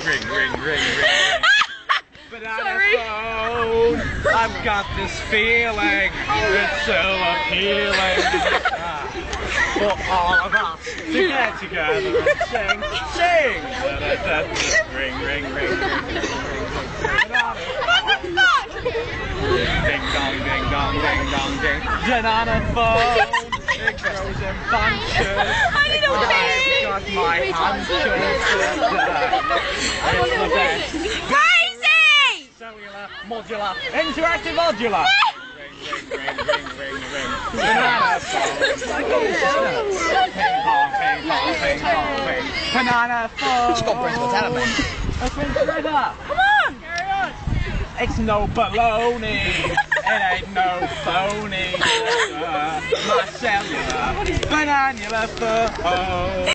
ring. Banana phone. I've got this feeling. It's so appealing. For all of us to get together and sing. Ring. Ding dong, ding. Banana phone. It grows in bunches. I've got my hunches. It's the best. Cellular, modular, interactive modular. Ring. Banana phone. Ping pong. Banana phone. It's got brains for talent, man. Let's ring together. Come on. Carry on. It's no baloney. It ain't no phony. My cellular, banana phone.